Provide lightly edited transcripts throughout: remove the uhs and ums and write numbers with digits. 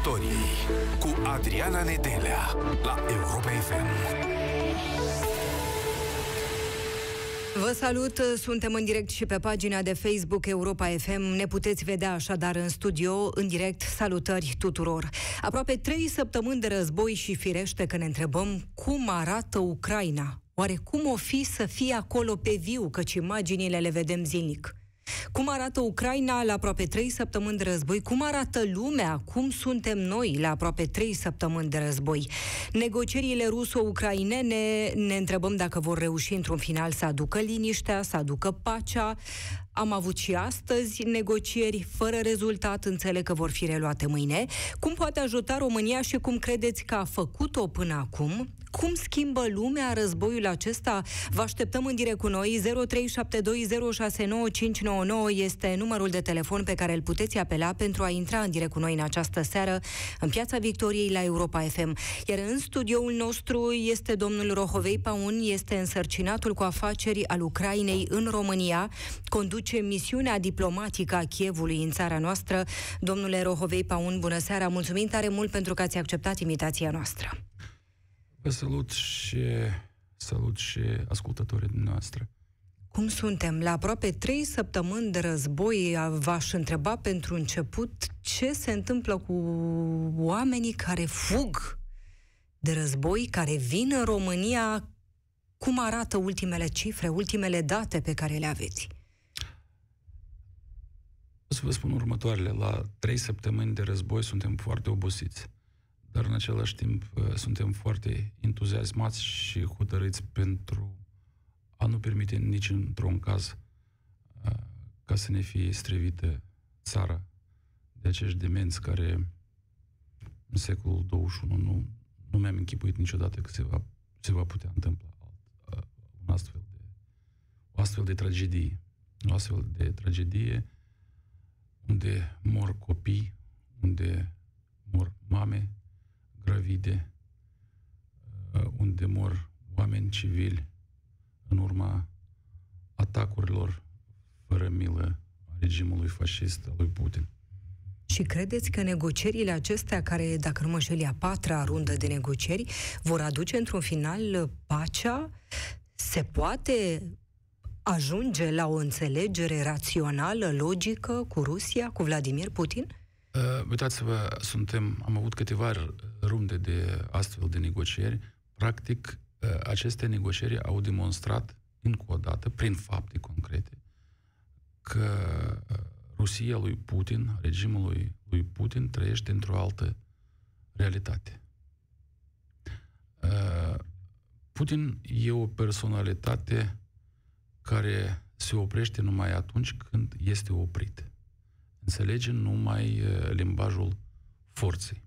Victoriei cu Adriana Nedelea la Europa FM. Vă salut, suntem în direct și pe pagina de Facebook Europa FM. Ne puteți vedea așadar în studio, în direct. Salutări tuturor! Aproape 3 săptămâni de război și firește că ne întrebăm cum arată Ucraina. Oare cum o fi să fie acolo pe viu, căci imaginile le vedem zilnic? Cum arată Ucraina la aproape 3 săptămâni de război? Cum arată lumea? Cum suntem noi la aproape 3 săptămâni de război? Negocierile ruso-ucrainene, ne întrebăm dacă vor reuși într-un final să aducă liniștea, să aducă pacea. Am avut și astăzi negocieri fără rezultat, înțeleg că vor fi reluate mâine. Cum poate ajuta România și cum credeți că a făcut-o până acum? Cum schimbă lumea războiul acesta? Vă așteptăm în direct cu noi. 0372069599 este numărul de telefon pe care îl puteți apela pentru a intra în direct cu noi în această seară în Piața Victoriei la Europa FM. Iar în studioul nostru este domnul Rohovei Paun, este însărcinatul cu afaceri al Ucrainei în România, conduce misiunea diplomatică a Kievului în țara noastră. Domnule Rohovei Paun, bună seara! Mulțumim tare mult pentru că ați acceptat invitația noastră. Vă salut și ascultătorii noastre. Cum suntem? La aproape 3 săptămâni de război, v-aș întreba pentru început ce se întâmplă cu oamenii care fug de război, care vin în România. Cum arată ultimele cifre, ultimele date pe care le aveți? O să vă spun următoarele. La 3 săptămâni de război suntem foarte obosiți. Dar în același timp suntem foarte entuziasmați și hotărâți pentru a nu permite nici într-un caz ca să ne fie străvită țara de acești demenți care în secolul 21 nu mi-am închipuit niciodată că se va putea întâmpla o astfel de tragedie. O astfel de tragedie unde mor copii, unde mor mame gravide, unde mor oameni civili în urma atacurilor fără milă a regimului fascist al lui Putin. Și credeți că negocierile acestea, care, dacă nu mă înșel, e a 4-a rundă de negocieri, vor aduce într-un final pacea? Se poate ajunge la o înțelegere rațională, logică cu Rusia, cu Vladimir Putin? Uitați-vă, am avut câteva runde de astfel de negocieri. Practic, aceste negocieri au demonstrat încă o dată, prin fapte concrete, că Rusia lui Putin, regimul lui Putin, trăiește într-o altă realitate. Putin e o personalitate care se oprește numai atunci când este oprit. Înțelege numai limbajul forței.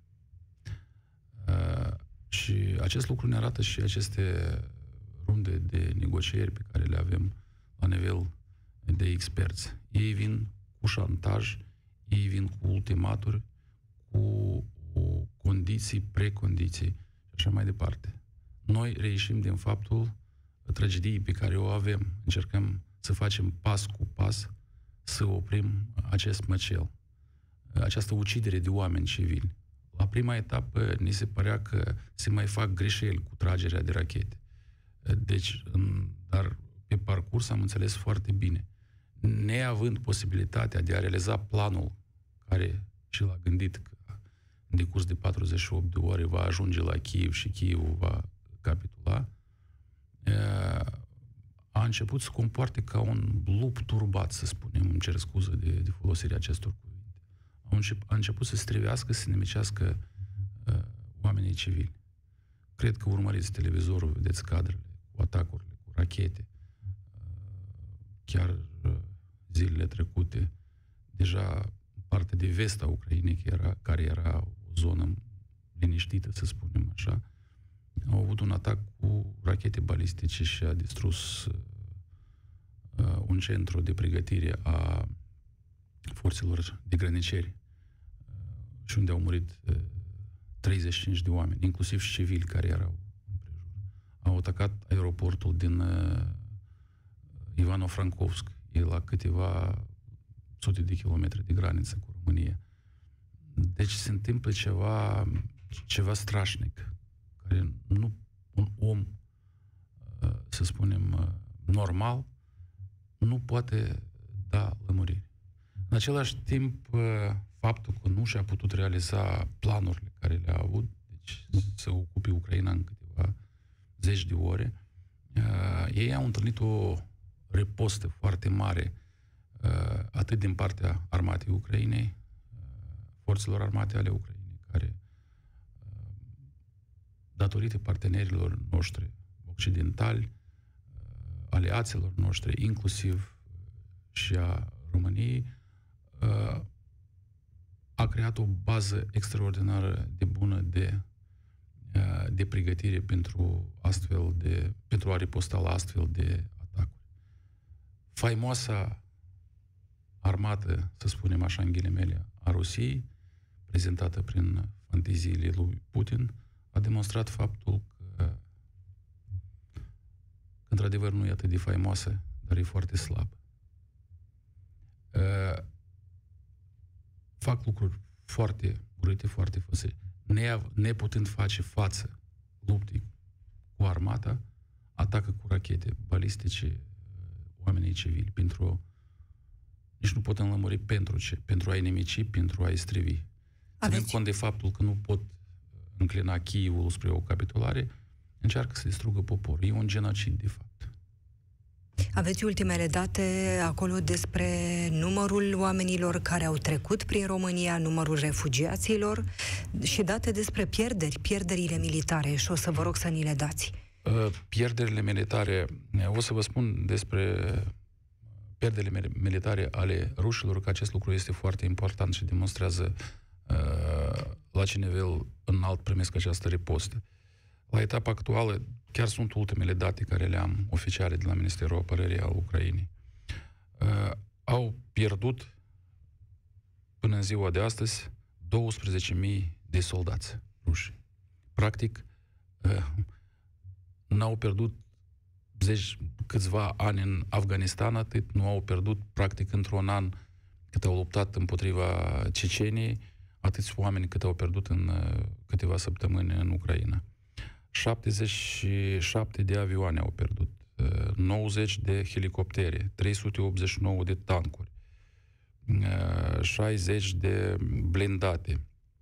Și acest lucru ne arată și aceste runde de negocieri pe care le avem la nivel de experți. Ei vin cu șantaj, ei vin cu ultimaturi, cu condiții, precondiții și așa mai departe. Noi reieșim din faptul tragediei pe care o avem. Încercăm să facem pas cu pas să oprim acest măcel, această ucidere de oameni civili. La prima etapă ni se părea că se mai fac greșeli cu tragerea de rachete. Deci, dar pe parcurs am înțeles foarte bine. Neavând posibilitatea de a realiza planul care și l-a gândit că în decurs de 48 de ore va ajunge la Kiev și Kievul va capitula, a început să comporte ca un lup turbat, să spunem, îmi cer scuză de folosirea acestor cuvinte. A început să strivească, să nemicească oamenii civili. Cred că urmăriți televizorul, vedeți cadrele cu atacurile, cu rachete. Chiar zilele trecute, deja partea de vest a Ucrainei, care era o zonă liniștită, să spunem așa, au avut un atac cu rachete balistice și a distrus un centru de pregătire a forțelor de grăniceri și unde au murit 35 de oameni, inclusiv și civili care erau împrejur. Au atacat aeroportul din Ivano-Frankivsk, e la câteva sute de kilometri de graniță cu România. Deci se întâmplă ceva strașnic, care nu un om, să spunem, normal, nu poate da lămuriri. În același timp, faptul că nu și-a putut realiza planurile care le-a avut, deci să ocupe Ucraina în câteva zeci de ore, ei au întâlnit o ripostă foarte mare, atât din partea armatei Ucrainei, forțelor armate ale Ucrainei, care, datorită partenerilor noștri occidentali, aliaților noștri, inclusiv și a României, a creat o bază extraordinară de bună de pregătire pentru a riposta la astfel de atacuri. Faimoasa armată, să spunem așa în ghilimele, a Rusiei, prezentată prin fanteziile lui Putin, a demonstrat faptul că într-adevăr nu e atât de faimoasă, dar e foarte slabă. Fac lucruri foarte urâte, foarte făsări. Neputând face față luptei cu armata, atacă cu rachete balistice oamenii civili. Nici nu pot înlămuri pentru ce. Pentru a-i nemici, pentru a-i strivi. Ținând cont de faptul că nu pot înclina Kievul spre o capitulare, încearcă să distrugă poporul. E un genocid, de fapt. Aveți ultimele date acolo despre numărul oamenilor care au trecut prin România, numărul refugiaților și date despre pierderile militare și o să vă rog să ni le dați. Pierderile militare, o să vă spun despre pierderile militare ale rușilor, că acest lucru este foarte important și demonstrează la ce nivel înalt primesc această ripostă. La etapa actuală, chiar sunt ultimele date care le am oficiale de la Ministerul Apărării al Ucrainei. Au pierdut până în ziua de astăzi 12.000 de soldați ruși. Practic, n-au pierdut câțiva ani în Afganistan, atât nu au pierdut practic într-un an cât au luptat împotriva Ceceniei, atâți oameni cât au pierdut în câteva săptămâni în Ucraina. 77 de avioane au pierdut, 90 de helicoptere, 389 de tancuri, 60 de blindate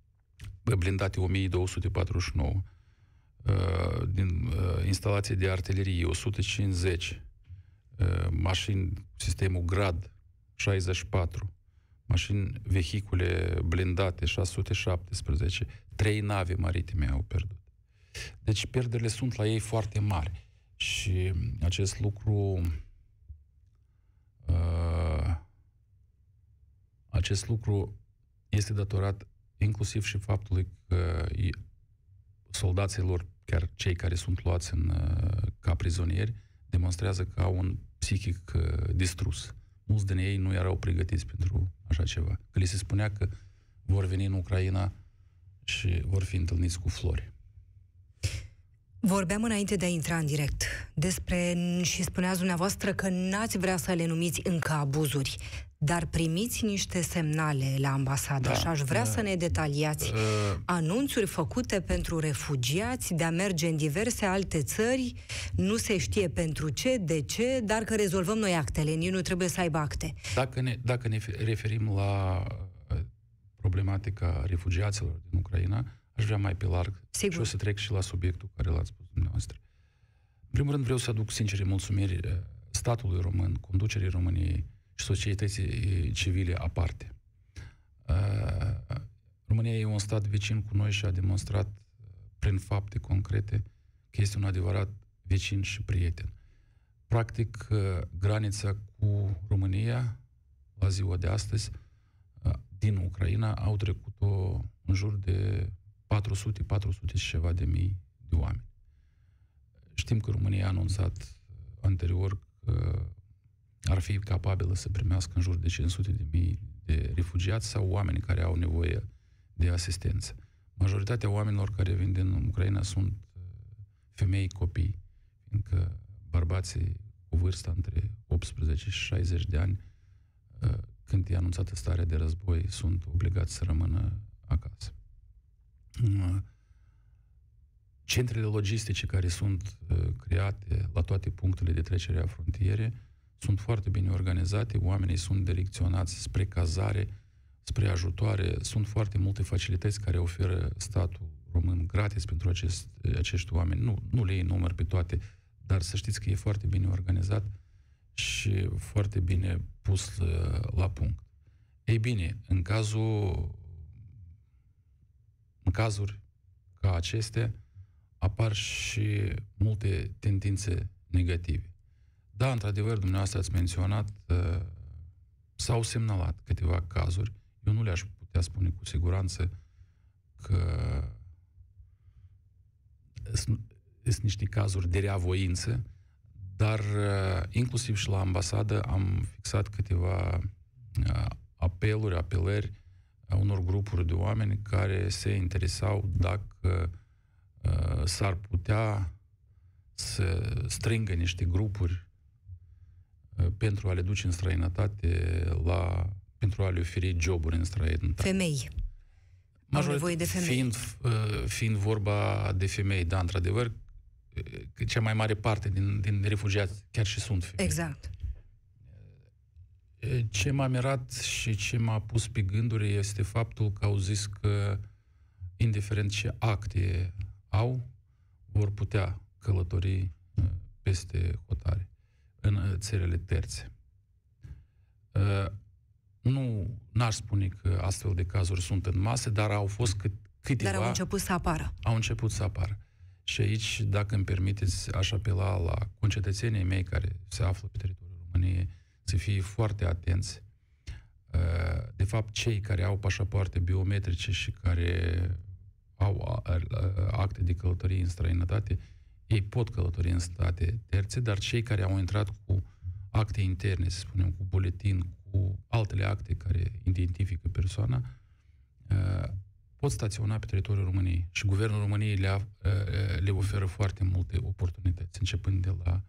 1249, din instalații de artilerie 150, mașini, sistemul Grad 64, mașini, vehicule blindate 617, 3 nave maritime au pierdut. Deci pierderile sunt la ei foarte mari și acest lucru este datorat inclusiv și faptului că soldații lor, chiar cei care sunt luați ca prizonieri, demonstrează că au un psihic distrus. Mulți din ei nu erau pregătiți pentru așa ceva. Că li se spunea că vor veni în Ucraina și vor fi întâlniți cu flori. Vorbeam înainte de a intra în direct și spuneați dumneavoastră că n-ați vrea să le numiți încă abuzuri, dar primiți niște semnale la ambasadă și aș vrea să ne detaliați anunțuri făcute pentru refugiați de a merge în diverse alte țări, nu se știe pentru ce, de ce, dar că rezolvăm noi actele, nici nu trebuie să aibă acte. Dacă ne referim la problematica refugiaților din Ucraina, aș vrea mai pe larg. Sigur. Și o să trec și la subiectul care l-ați spus dumneavoastră. În primul rând vreau să aduc sincere mulțumiri statului român, conducerii României și societății civile aparte. România e un stat vecin cu noi și a demonstrat prin fapte concrete că este un adevărat vecin și prieten. Practic, granița cu România, la ziua de astăzi, din Ucraina, au trecut-o în jur de 400 și ceva de mii de oameni. Știm că România a anunțat anterior că ar fi capabilă să primească în jur de 500 de mii de refugiați sau oameni care au nevoie de asistență. Majoritatea oamenilor care vin din Ucraina sunt femei, copii, fiindcă bărbații cu vârsta între 18 și 60 de ani, când e anunțată starea de război, sunt obligați să rămână acasă. Centrele logistice care sunt create la toate punctele de trecere a frontiere sunt foarte bine organizate, oamenii sunt direcționați spre cazare, spre ajutoare, sunt foarte multe facilități care oferă statul român gratis pentru acești oameni. Nu le iei număr pe toate, dar să știți că e foarte bine organizat și foarte bine pus la punct. Ei bine, în cazuri ca acestea apar și multe tendințe negative. Da, într-adevăr, dumneavoastră ați menționat, s-au semnalat câteva cazuri. Eu nu le-aș putea spune cu siguranță că sunt niște cazuri de reavoință, dar inclusiv și la ambasadă am fixat câteva apelări a unor grupuri de oameni care se interesau dacă s-ar putea să strângă niște grupuri pentru a le duce în străinătate, pentru a le oferi joburi în străinătate. Femei. Au nevoie de femei. Fiind vorba de femei, da, într-adevăr, că cea mai mare parte din refugiați chiar și sunt femei. Exact. Ce m-a mirat și ce m-a pus pe gânduri este faptul că au zis că, indiferent ce acte au, vor putea călători peste hotare în țările terțe. N-aș spune că astfel de cazuri sunt în masă, dar au fost câteva... Dar au început să apară. Au început să apară. Și aici, dacă îmi permiteți, aș apela la concetățenii mei care se află pe teritoriul României să fie foarte atenți. De fapt, cei care au pașapoarte biometrice și care au acte de călătorie în străinătate, ei pot călători în state terțe, dar cei care au intrat cu acte interne, să spunem, cu buletin, cu altele acte care identifică persoana, pot staționa pe teritoriul României. Și Guvernul României le oferă foarte multe oportunități, începând de la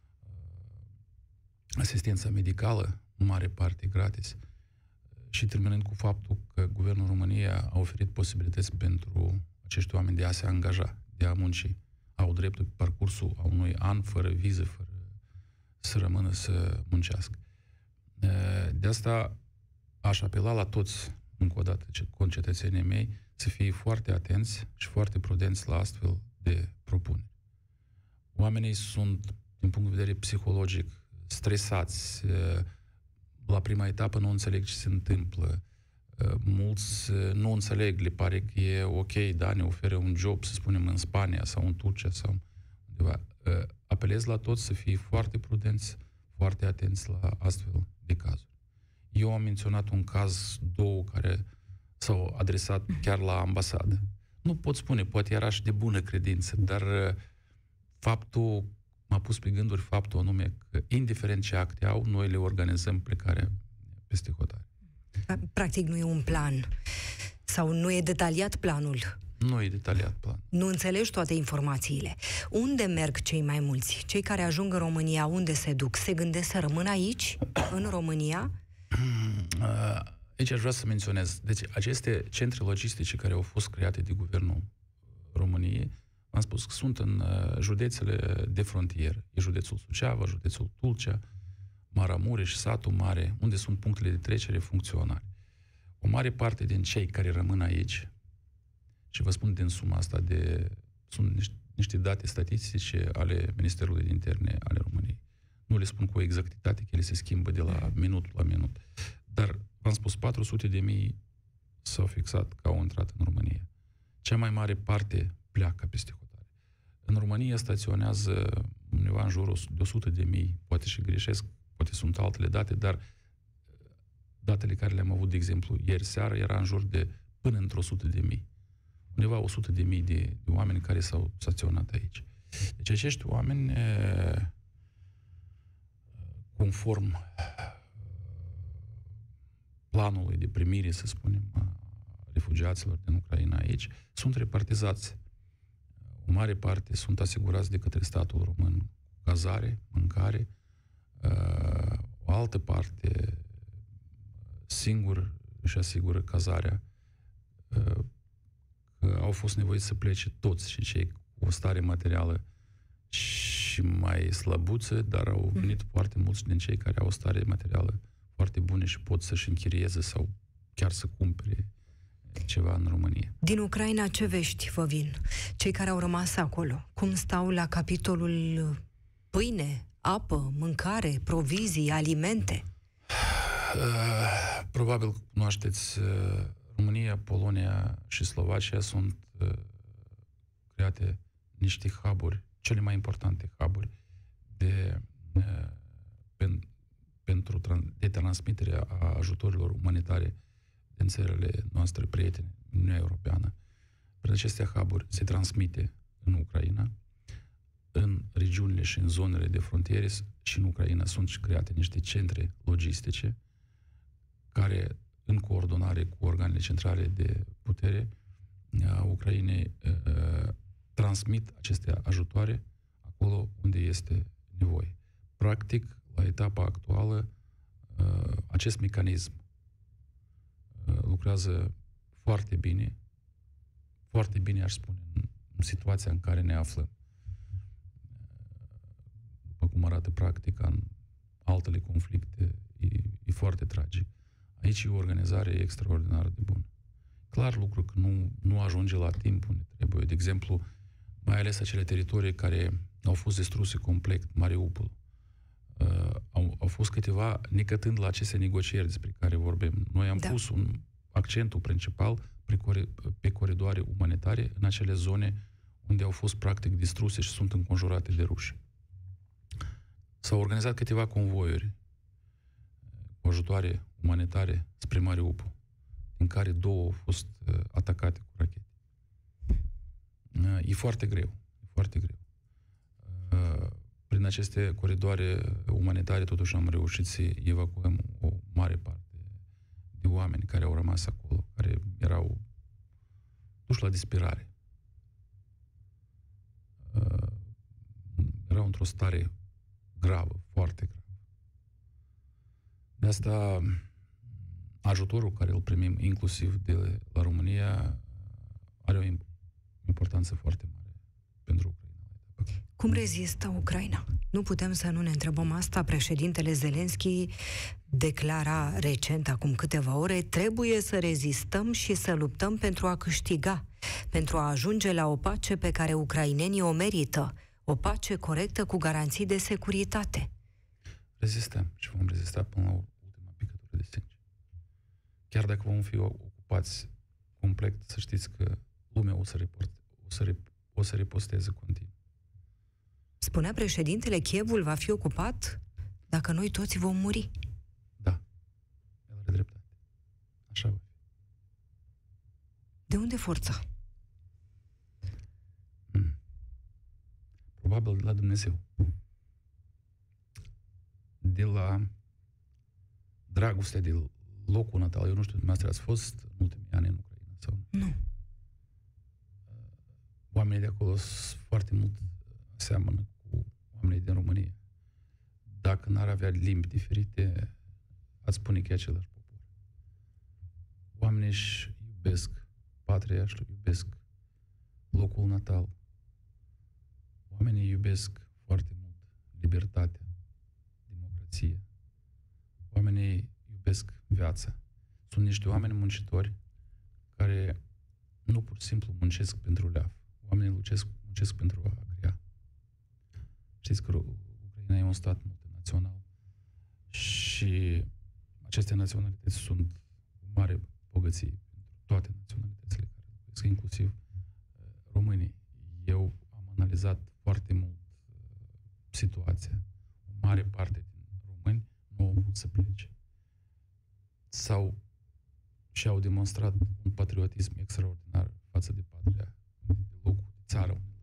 asistența medicală, în mare parte gratis, și terminând cu faptul că Guvernul României a oferit posibilități pentru acești oameni de a se angaja, de a munci. Au dreptul pe parcursul a unui an, fără viză, fără să rămână să muncească. De asta aș apela la toți, încă o dată, concetățenii mei, să fie foarte atenți și foarte prudenți la astfel de propuneri. Oamenii sunt, din punct de vedere psihologic, stresați. La prima etapă nu înțeleg ce se întâmplă. Mulți nu înțeleg, le pare că e ok, da, ne oferă un job, să spunem, în Spania sau în Turcia sau undeva. Apelez la toți să fie foarte prudenți, foarte atenți la astfel de cazuri. Eu am menționat un caz, două, care s-au adresat chiar la ambasadă. Nu pot spune, poate era și de bună credință, dar m-a pus pe gânduri faptul anume că, indiferent ce acte au, noi le organizăm plecarea peste hotare. Practic nu e un plan. Sau nu e detaliat planul. Nu e detaliat plan. Nu înțelegi toate informațiile. Unde merg cei mai mulți? Cei care ajung în România, unde se duc? Se gândesc să rămână aici, în România? Aici aș vrea să menționez. Deci, aceste centre logistice care au fost create de Guvernul României, am spus că sunt în județele de frontieră. E județul Suceava, județul Tulcea, Maramureș, Satul Mare, unde sunt punctele de trecere funcționale. O mare parte din cei care rămân aici, și vă spun din suma asta, sunt niște date statistice ale Ministerului de Interne ale României. Nu le spun cu exactitate, că ele se schimbă de la minut la minut. Dar, v-am spus, 400.000 s-au fixat că au intrat în România. Cea mai mare parte pleacă peste hotare. În România staționează undeva în jurul de 100.000, poate și greșesc, poate sunt altele date, dar datele care le-am avut, de exemplu, ieri seară, era în jur de până într-o 100.000. Undeva 100.000 de oameni care s-au staționat aici. Deci acești oameni, conform planului de primire, să spunem, a refugiaților din Ucraina aici, sunt repartizați. O mare parte sunt asigurați de către statul român cazare, mâncare, o altă parte singur își asigură cazarea că au fost nevoiți să plece toți și cei cu o stare materială și mai slăbuță, dar au venit foarte mulți din cei care au o stare materială foarte bune și pot să-și închirieze sau chiar să cumpere ceva în România. Din Ucraina ce vești vă vin? Cei care au rămas acolo, cum stau la capitolul pâine, apă, mâncare, provizii, alimente? Probabil cunoașteți, România, Polonia și Slovacia sunt create niște hub-uri, cele mai importante hub-uri de transmitere a ajutorilor umanitare din țările noastre prietene, Uniunea Europeană. Prin aceste hub-uri se transmite în Ucraina, în regiunile și în zonele de frontiere și în Ucraina sunt create niște centre logistice care, în coordonare cu organele centrale de putere a Ucrainei, transmit aceste ajutoare acolo unde este nevoie. Practic, la etapa actuală, acest mecanism lucrează foarte bine, aș spune, în situația în care ne aflăm. După cum arată practica în altele conflicte, e foarte tragic. Aici e o organizare extraordinar de bună. Clar lucru că nu ajunge la timp unde trebuie. De exemplu, mai ales acele teritorii care au fost distruse complet, Mariupol, au fost câteva necătând la aceste negocieri despre care vorbim. Noi am pus accentul principal pe coridoare umanitare în acele zone unde au fost practic distruse și sunt înconjurate de ruși. S-au organizat câteva convoiuri cu ajutoare umanitare spre Mariupol, din care 2 au fost atacate cu rachete. E foarte greu. Prin aceste coridoare umanitare, totuși am reușit să evacuăm o mare parte de oameni care au rămas acolo, care erau duși la disperare. Erau într-o stare gravă, foarte gravă. De asta, ajutorul care îl primim, inclusiv de la România, are o importanță foarte mare pentru Ucraina. Cum rezistă Ucraina? Nu putem să nu ne întrebăm asta. Președintele Zelenski declara recent, acum câteva ore, trebuie să rezistăm și să luptăm pentru a câștiga, pentru a ajunge la o pace pe care ucrainenii o merită, o pace corectă cu garanții de securitate. Rezistăm și vom rezista până la ultima picătură de sânge. Chiar dacă vom fi ocupați complet, să știți că lumea o să riposteze continuu. Spunea președintele, Kievul va fi ocupat dacă noi toți vom muri. Da, el are dreptate. Așa va fi. De unde forța? Probabil de la Dumnezeu. De la dragostea de locul natal. Eu nu știu, dumneavoastră ați fost în ultimii ani în Ucraina sau nu? Nu. Oamenii de acolo sunt foarte mult seamănă cu oamenii din România. Dacă n-ar avea limbi diferite, ați spune că e același popor. Oamenii își iubesc patria, își iubesc locul natal. Oamenii iubesc foarte mult libertatea, democrația. Oamenii iubesc viața. Sunt niște oameni muncitori care nu pur și simplu muncesc pentru leaf. Oamenii muncesc pentru a crea. Știți că Ucraina e un stat multinațional și aceste naționalități sunt o mare bogăție pentru toate naționalitățile care locuiesc, inclusiv românii. Eu am analizat foarte mult situația. O mare parte din români nu au vrut să plece. Și-au demonstrat un patriotism extraordinar față de patria, de locul, de țara unde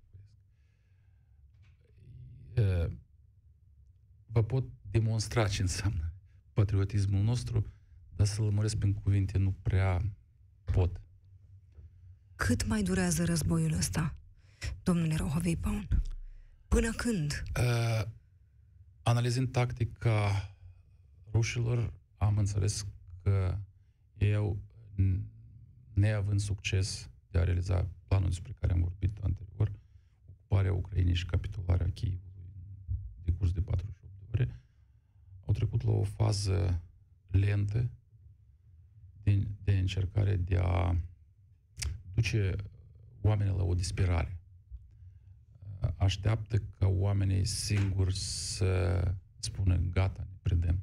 locuiesc. Vă pot demonstra ce înseamnă patriotismul nostru, dar să-l lămuresc prin cuvinte nu prea pot. Cât mai durează războiul ăsta, domnule Rohovei Paun? Până când? Analizând tactica rușilor, am înțeles că ei au neavând succes de a realiza planul despre care am vorbit anterior, ocuparea Ucrainei și capitularea Kievului în decurs de 48 de ore, au trecut la o fază lentă de încercare de a duce oamenii la o disperare. Așteaptă ca oamenii singuri să spună gata, ne predăm.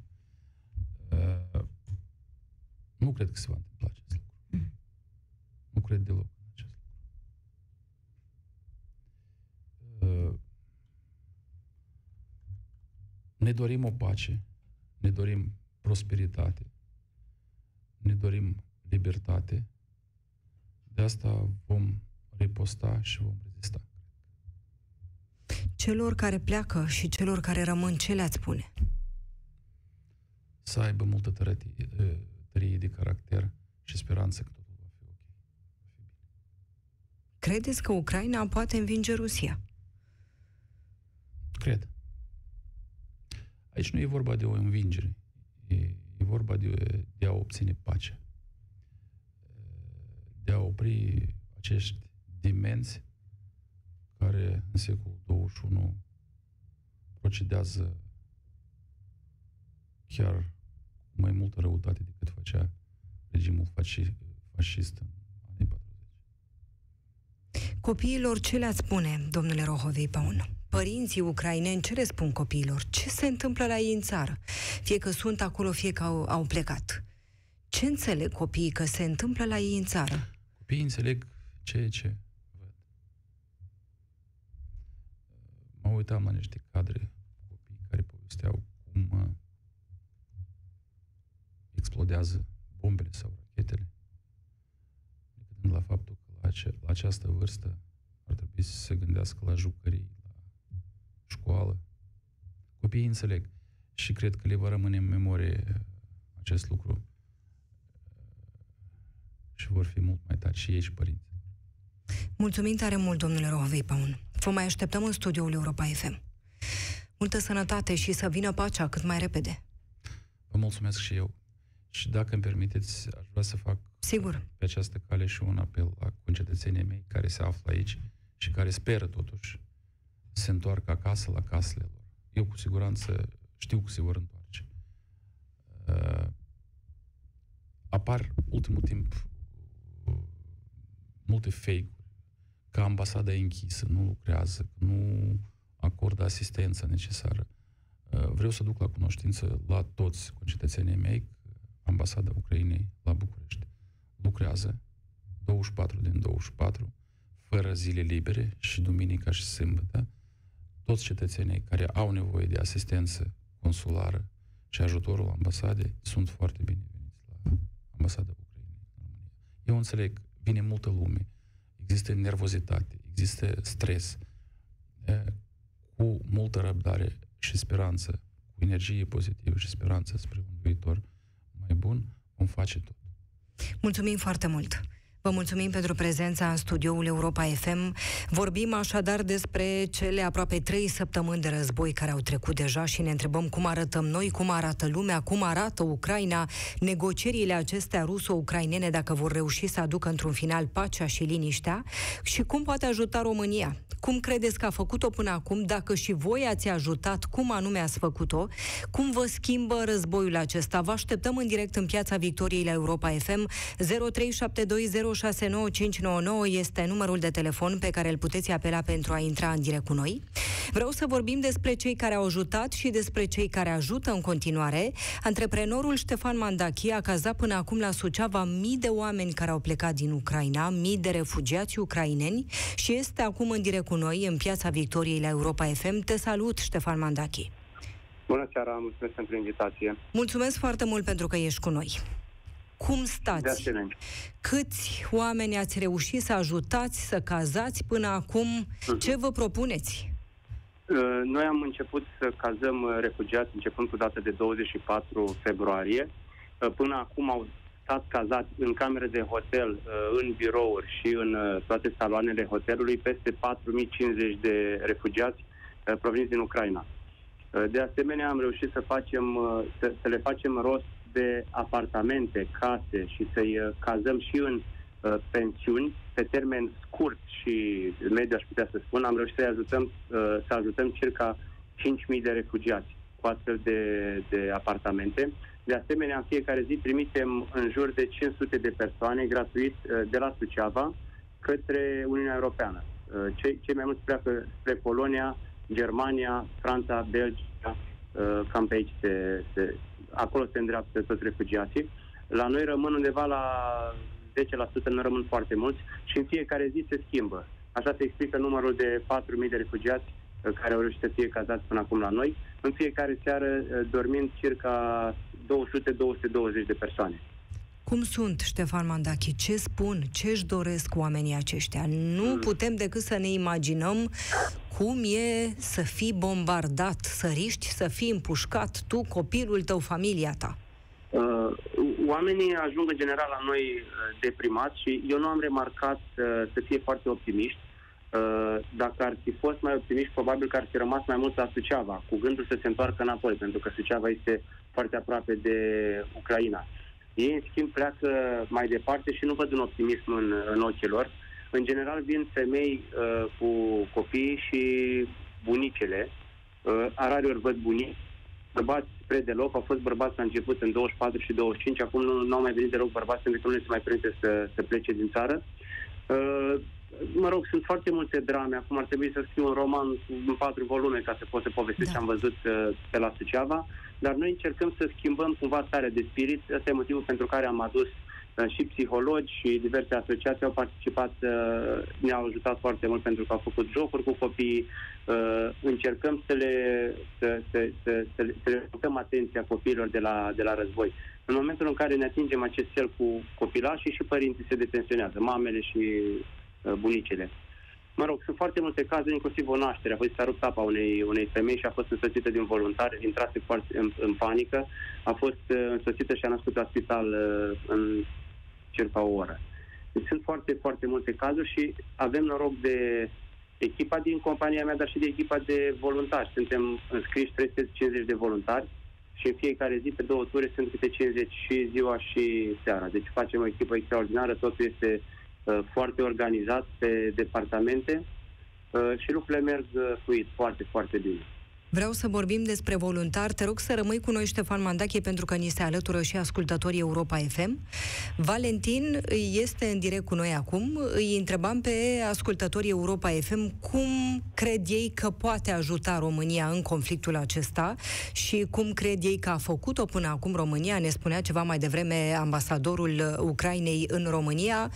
Nu cred că se va întâmpla acest lucru. Nu cred deloc acest lucru. Ne dorim o pace, ne dorim prosperitate, ne dorim libertate. De asta vom riposta și vom rezista. Celor care pleacă și celor care rămân, ce le-ați spune? Să aibă multă tărie de caracter și speranță că totul va fi ok. Credeți că Ucraina poate învinge Rusia? Cred. Aici nu e vorba de o învingere. E vorba de a obține pace. De a opri acești demenți care în secolul 21 procedează chiar cu mai multă răutate decât făcea regimul fascist în anii 40. Copiilor, ce le-ați spune, domnule Rohovei Paun? Părinții ucraineni, ce le spun copiilor? Ce se întâmplă la ei în țară? Fie că sunt acolo, fie că au plecat. Ce înțeleg copiii că se întâmplă la ei în țară? Copiii înțeleg ce văd. Mă uitam la niște cadre copii care povesteau cum explodează bombele sau rachetele, gândând la faptul că la această vârstă ar trebui să se gândească la jucării, la școală. Copiii înțeleg și cred că le va rămâne în memorie acest lucru și vor fi mult mai tari și ei și părinții. Mulțumim tare mult, domnule Rohovei Paun. Vă mai așteptăm în studioul Europa FM. Multă sănătate și să vină pacea cât mai repede. Vă mulțumesc și eu. Și dacă îmi permiteți, aș vrea să fac Sigur. Pe această cale și un apel la concetățenii mei care se află aici și care speră totuși să se întoarcă acasă la casele lor. Eu cu siguranță știu că se vor întoarce. Apar ultimul timp multe fake-uri, că ambasada e închisă, nu lucrează, nu acordă asistența necesară. Vreau să duc la cunoștință la toți concetățenii mei că ambasada Ucrainei la București lucrează 24 din 24, fără zile libere și duminica și sâmbătă. Toți cetățenii care au nevoie de asistență consulară și ajutorul ambasadei sunt foarte bineveniți la ambasada Ucrainei în România. Eu înțeleg, vine multă lume, există nervozitate, există stres, cu multă răbdare și speranță, cu energie pozitivă și speranță spre un viitor mai bun, vom face tot. Mulțumim foarte mult! Vă mulțumim pentru prezența în studioul Europa FM. Vorbim așadar despre cele aproape 3 săptămâni de război care au trecut deja și ne întrebăm cum arătăm noi, cum arată lumea, cum arată Ucraina, negocierile acestea ruso-ucrainene, dacă vor reuși să aducă într-un final pacea și liniștea și cum poate ajuta România. Cum credeți că a făcut-o până acum? Dacă și voi ați ajutat, cum anume ați făcut-o? Cum vă schimbă războiul acesta? Vă așteptăm în direct în Piața Victoriei la Europa FM. 0372069599 este numărul de telefon pe care îl puteți apela pentru a intra în direct cu noi. Vreau să vorbim despre cei care au ajutat și despre cei care ajută în continuare. Antreprenorul Ștefan Mandachi a cazat până acum la Suceava mii de oameni care au plecat din Ucraina, mii de refugiați ucraineni și este acum în direct cu noi în Piața Victoriei la Europa FM. Te salut, Ștefan Mandachi. Bună seara, mulțumesc pentru invitație. Mulțumesc foarte mult pentru că ești cu noi. Cum stați? De asemenea. Câți oameni ați reușit să ajutați, să cazați până acum? Ce vă propuneți? Noi am început să cazăm refugiați începând cu data de 24 februarie. Până acum au stat cazați în camere de hotel, în birouri și în toate saloanele hotelului peste 4050 de refugiați proveniți din Ucraina. De asemenea, am reușit să le facem rost de apartamente, case și să-i cazăm și în pensiuni pe termen scurt și mediu, aș putea să spun. Am reușit să ajutăm circa 5.000 de refugiați cu astfel de apartamente. De asemenea, în fiecare zi trimitem în jur de 500 de persoane gratuit de la Suceava către Uniunea Europeană. Cei mai mulți pleacă spre Polonia, Germania, Franța, Belgia, cam pe aici acolo se îndreaptă toți refugiații. La noi rămân undeva la 10%, nu rămân foarte mulți și în fiecare zi se schimbă. Așa se explică numărul de 4.000 de refugiați care au reușit să fie cazați până acum la noi, în fiecare seară dormind circa 200-220 de persoane. Cum sunt, Ștefan Mandachi? Ce spun? Ce își doresc oamenii aceștia? Nu putem decât să ne imaginăm cum e să fii bombardat, să riști să fii împușcat, tu, copilul tău, familia ta. Oamenii ajung în general la noi deprimați și eu nu am remarcat să fie foarte optimiști. Dacă ar fi fost mai optimiști, probabil că ar fi rămas mai mult la Suceava, cu gândul să se întoarcă înapoi, pentru că Suceava este foarte aproape de Ucraina. Ei, în schimb, pleacă mai departe și nu văd un optimism în ochii lor. În general, vin femei cu copiii și bunicele. Rariori văd bunici. Bărbați spre deloc. Au fost bărbați la început în 24 și 25. Acum nu au mai venit deloc bărbați, pentru că nu le se mai permite să plece din țară. Mă rog, sunt foarte multe drame. Acum ar trebui să scriu un roman în 4 volume ca să pot să povestesc ce am văzut pe la Suceava. Dar noi încercăm să schimbăm cumva starea de spirit. Ăsta e motivul pentru care am adus și psihologi și diverse asociații au participat, ne-au ajutat foarte mult pentru că au făcut jocuri cu copiii. Încercăm să le focăm atenția copiilor de la război. În momentul în care ne atingem acest cel cu copilașii, și părinții se detensionează, mamele și bunicele. Mă rog, sunt foarte multe cazuri, inclusiv o naștere. A fost s-a rupt apa unei femei și a fost însoțită de un voluntar, intrase foarte în panică, a fost însoțită și a născut la spital în circa o oră. Deci sunt foarte, foarte multe cazuri și avem noroc de echipa din compania mea, dar și de echipa de voluntari. Suntem înscriși 350 de voluntari și în fiecare zi, pe 2 ture, sunt câte 50 și ziua și seara. Deci facem o echipă extraordinară, totul este foarte organizat pe departamente și lucrurile merg fluid, foarte, foarte bine. Vreau să vorbim despre voluntari. Te rog să rămâi cu noi, Ștefan Mandachi, pentru că ni se alătură și ascultătorii Europa FM. Valentin este în direct cu noi acum. Îi întrebam pe ascultătorii Europa FM cum cred ei că poate ajuta România în conflictul acesta și cum cred ei că a făcut-o până acum România. Ne spunea ceva mai devreme ambasadorul Ucrainei în România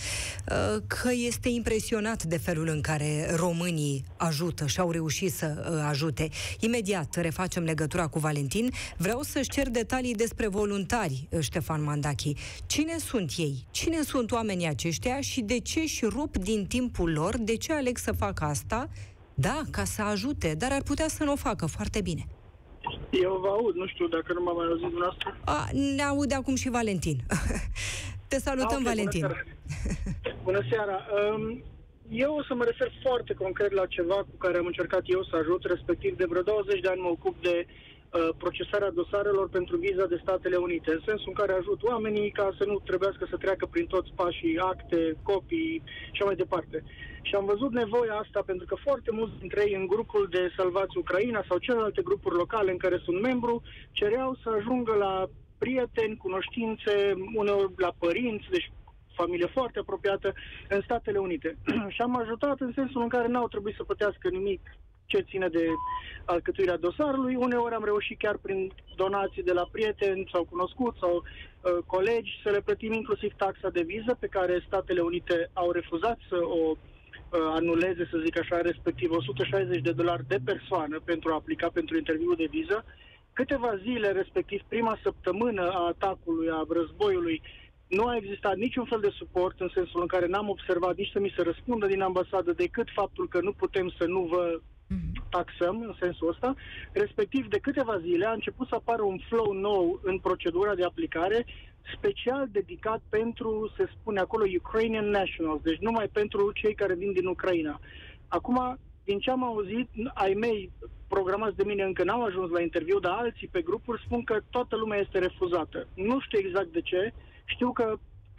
că este impresionat de felul în care românii ajută și au reușit să ajute. Imediat refacem legătura cu Valentin. Vreau să-și cer detalii despre voluntari, Ștefan Mandachi. Cine sunt ei? Cine sunt oamenii aceștia și de ce își rup din timpul lor? De ce aleg să facă asta? Da, ca să ajute, dar ar putea să nu o facă foarte bine. Eu vă aud, nu știu dacă nu m-am mai auzit dumneavoastră. Ne aude acum și Valentin. Te salutăm, Valentin. Bună seara. Eu o să mă refer foarte concret la ceva cu care am încercat eu să ajut, respectiv de vreo 20 de ani mă ocup de procesarea dosarelor pentru viza de Statele Unite, în sensul în care ajut oamenii ca să nu trebuiască să treacă prin toți pașii, acte, copii și așa mai departe. Și am văzut nevoia asta pentru că foarte mulți dintre ei în grupul de Salvați Ucraina sau celelalte grupuri locale în care sunt membru cereau să ajungă la prieteni, cunoștințe, uneori la părinți, deci familie foarte apropiată în Statele Unite. Și am ajutat în sensul în care n-au trebuit să plătească nimic ce ține de alcătuirea dosarului. Uneori am reușit chiar prin donații de la prieteni sau cunoscuți sau colegi să le plătim inclusiv taxa de viză pe care Statele Unite au refuzat să o anuleze, să zic așa, respectiv $160 de persoană pentru a aplica pentru interviul de viză. Câteva zile, respectiv prima săptămână a atacului, a războiului, nu a existat niciun fel de suport, în sensul în care n-am observat nici să mi se răspundă din ambasadă decât faptul că nu putem să nu vă taxăm, în sensul ăsta. Respectiv, de câteva zile a început să apară un flow nou în procedura de aplicare, special dedicat pentru, se spune acolo, Ukrainian Nationals, deci numai pentru cei care vin din Ucraina. Acum, din ce am auzit, ai mei programați de mine încă n-au ajuns la interviu, dar alții pe grupuri spun că toată lumea este refuzată. Nu știu exact de ce. Știu că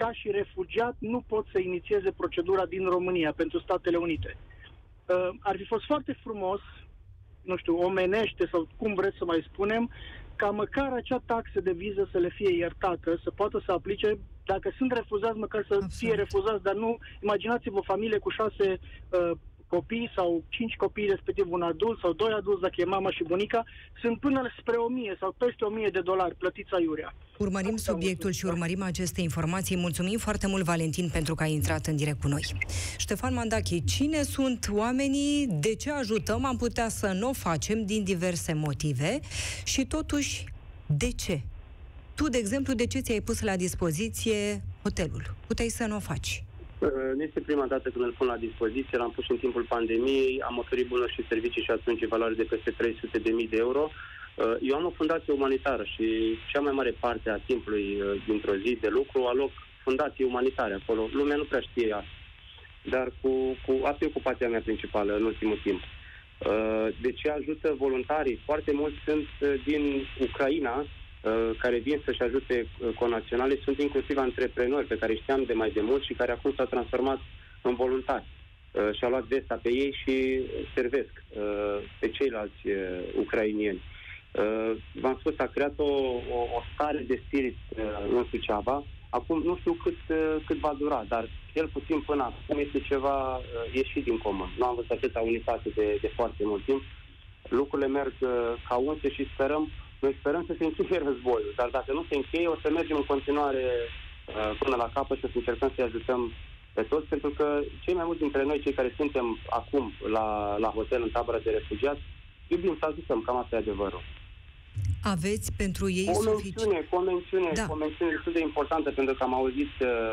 ca și refugiat nu pot să inițieze procedura din România pentru Statele Unite. Ar fi fost foarte frumos, nu știu, omenește sau cum vreți să mai spunem, ca măcar acea taxă de viză să le fie iertată, să poată să aplice, dacă sunt refuzați, măcar să fie refuzați, dar nu, imaginați-vă o familie cu 6 copii sau 5 copii, respectiv un adult sau 2 adulți, dacă e mama și bunica, sunt până spre 1000 sau peste $1000 plătiți aiurea. Urmărim subiectul și urmărim aceste informații. Mulțumim foarte mult, Valentin, pentru că ai intrat în direct cu noi. Ștefan Mandachi, cine sunt oamenii? De ce ajutăm? Am putea să nu o facem din diverse motive și totuși, de ce? Tu, de exemplu, de ce ți-ai pus la dispoziție hotelul? Puteai să nu o faci. Nu este prima dată când îl pun la dispoziție, l-am pus în timpul pandemiei, am oferit bunuri și servicii și atunci în valoare de peste 300.000 de euro. Eu am o fundație umanitară și cea mai mare parte a timpului dintr-o zi de lucru aloc fundații umanitare acolo. Lumea nu prea știe asta, dar asta e ocupația mea principală în ultimul timp. De ce ajută voluntarii? Foarte mulți sunt din Ucraina, care vin să-și ajute conaționale, sunt inclusiv antreprenori pe care știam de mai de mult și care acum s-au transformat în voluntari. Și-au luat vesta pe ei și servesc pe ceilalți ucrainieni. V-am spus, a creat o stare de spirit în Suceava. Acum nu știu cât va dura, dar cel puțin până acum este ceva ieșit din comun. Nu am văzut atâta unitate de foarte mult timp. Lucrurile merg ca unse și noi sperăm să se încheie războiul, dar dacă nu se încheie, o să mergem în continuare până la capăt și să încercăm să-i ajutăm pe toți, pentru că cei mai mulți dintre noi, cei care suntem acum la hotel, în tabără de refugiați, iubim să ajutăm, cam asta e adevărul. Aveți pentru ei o mențiune destul de importantă, pentru că am auzit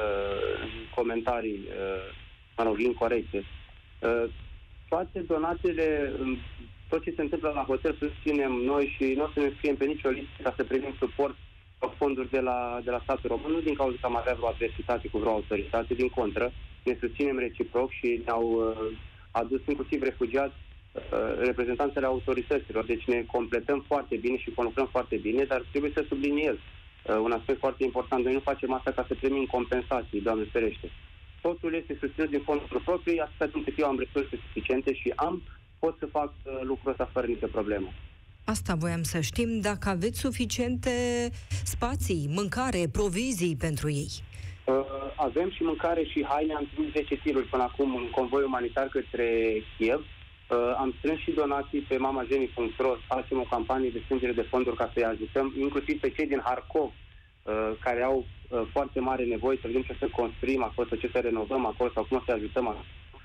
comentarii, incorecte. Toate donațiile, tot ce se întâmplă la hotel susținem noi și nu o să ne scriem pe nicio listă ca să primim suport sau fonduri de la statul român, nu din cauza că am avea vreo adversitate cu vreo autoritate, din contră, ne susținem reciproc și ne-au adus inclusiv refugiați reprezentanțele autorităților, deci ne completăm foarte bine și conlucrăm foarte bine, dar trebuie să subliniez un aspect foarte important. Noi nu facem asta ca să primim compensații, Doamne ferește. Totul este susținut din fonduri proprii, atâta timp cât eu am resurse suficiente și pot să fac lucrul ăsta fără nicio problemă. Asta voiam să știm, dacă aveți suficiente spații, mâncare, provizii pentru ei. Avem și mâncare și haine, am trimis 10 tiruri până acum în convoi umanitar către Kiev. Am strâns și donații pe mamazeni.ro, facem o campanie de strângere de fonduri ca să-i ajutăm, inclusiv pe cei din Harkov, care au foarte mare nevoie, să vedem ce să construim acolo, ce să renovăm acolo sau cum să ajutăm acolo.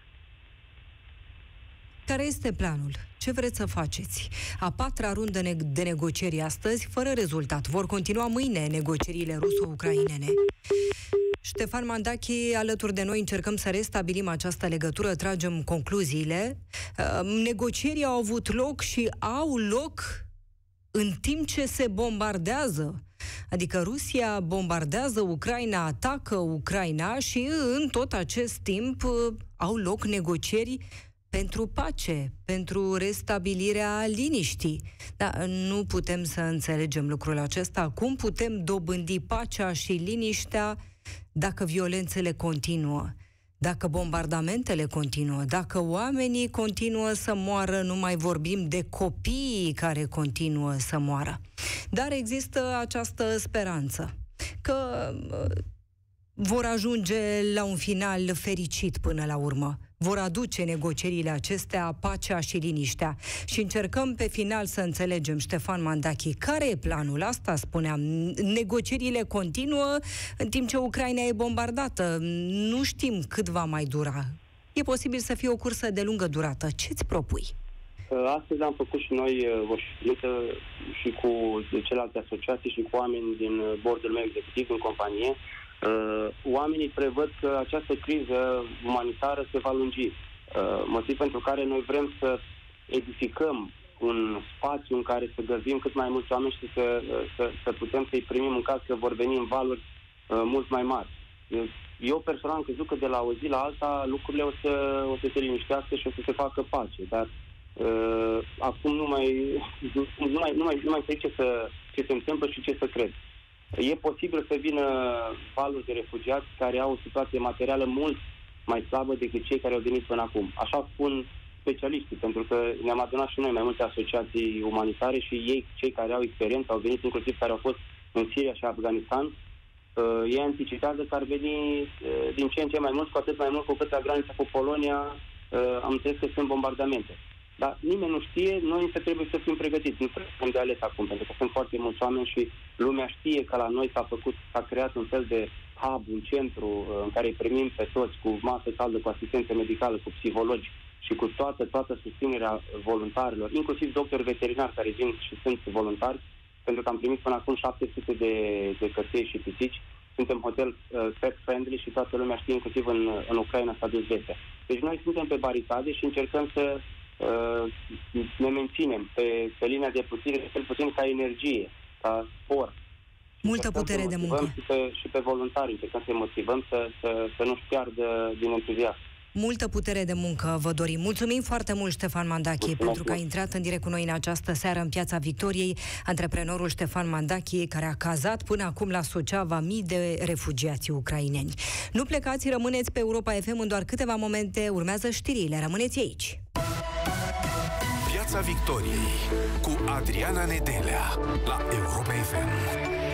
Care este planul? Ce vreți să faceți? A 4-a rundă de negocieri astăzi, fără rezultat. Vor continua mâine negocierile ruso-ucrainene. Ștefan Mandachi, alături de noi, încercăm să restabilim această legătură, tragem concluziile. Negocierii au avut loc și au loc în timp ce se bombardează. Adică Rusia bombardează Ucraina, atacă Ucraina și în tot acest timp au loc negocieri pentru pace, pentru restabilirea liniștii. Dar nu putem să înțelegem lucrul acesta. Cum putem dobândi pacea și liniștea dacă violențele continuă, dacă bombardamentele continuă, dacă oamenii continuă să moară, nu mai vorbim de copiii care continuă să moară. Dar există această speranță că vor ajunge la un final fericit până la urmă. Vor aduce negocierile acestea pacea și liniștea. Și încercăm pe final să înțelegem, Ștefan Mandachi, care e planul? Asta spuneam. Negocierile continuă în timp ce Ucraina e bombardată. Nu știm cât va mai dura. E posibil să fie o cursă de lungă durată. Ce-ți propui? Astăzi am făcut și noi o ședință și cu celelalte asociații și cu oameni din bordul meu executiv în companie. Oamenii prevăd că această criză umanitară se va lungi. Motiv pentru care noi vrem să edificăm un spațiu în care să găzduim cât mai mulți oameni și să putem să-i primim în caz că vor veni în valuri mult mai mari. Eu personal am crezut că de la o zi la alta lucrurile o să se liniștească și o să se facă pace, dar acum nu mai știu ce se întâmplă și ce să cred. E posibil să vină valuri de refugiați care au o situație materială mult mai slabă decât cei care au venit până acum. Așa spun specialiștii, pentru că ne-am adunat și noi mai multe asociații umanitare și ei, cei care au experiență, au venit inclusiv care au fost în Siria și Afganistan, ei anticipează că ar veni din ce în ce mai mult, cu atât mai mult cu cât la granița cu Polonia am înțeles că sunt bombardamente. Dar nimeni nu știe, noi însă trebuie să fim pregătiți, nu trebuie de ales acum, pentru că sunt foarte mulți oameni și lumea știe că la noi s-a creat un fel de hub, un centru în care îi primim pe toți cu masă caldă, cu asistență medicală, cu psihologi și cu toată susținerea voluntarilor, inclusiv doctori veterinari care vin și sunt voluntari, pentru că am primit până acum 700 de căței și pisici. Suntem hotel pet friendly și toată lumea știe, inclusiv în Ucraina s-a dus vestea. Deci noi suntem pe baricade și încercăm să ne menținem pe linia de putere, cel puțin ca energie, ca sport. Multă putere de muncă. Și pe voluntari încercăm să-i motivăm să nu-și piardă din entuziasm. Multă putere de muncă vă dorim. Mulțumim foarte mult, Ștefan Mandache, pentru că a intrat în direct cu noi în această seară în Piața Victoriei, antreprenorul Ștefan Mandache, care a cazat până acum la Suceava mii de refugiați ucraineni. Nu plecați, rămâneți pe Europa FM în doar câteva momente. Urmează știrile. Rămâneți aici. Piața Victoriei cu Adriana Nedelea la Europa FM.